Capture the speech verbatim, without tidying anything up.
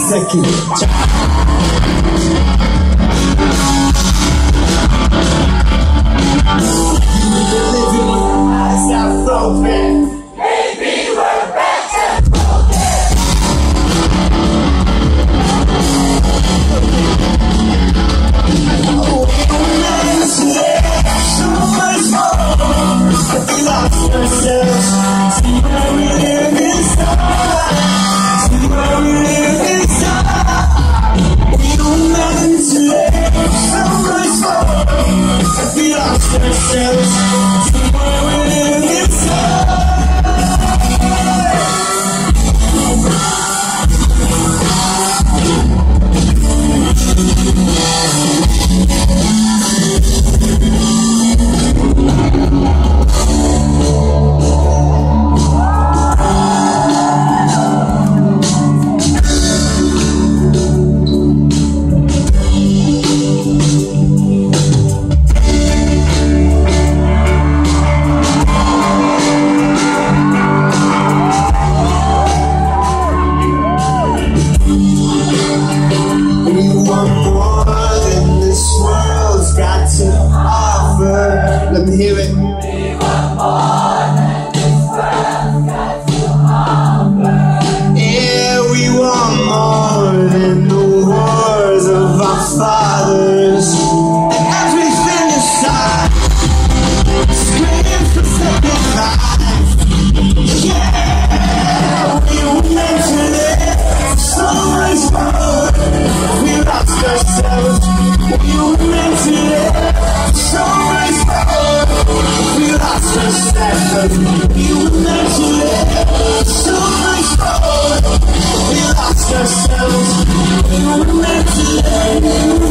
second. Living with eyes that broken. Maybe we're better broken. Oh, we meant to live so much more. We lost ourselves. See where we live inside. See where we live inside. We were meant to live so much more. We lost ourselves. See where we live inside. Let me hear it. We want more than this world's got to offer. Yeah, we want more than the wars of our fathers. And as we stand aside, screaming for second life. Yeah, we were meant to live so much more. We lost ourselves. We were meant to live so much more. We lost ourselves. We were meant to live so much more. We lost ourselves. We were meant to live.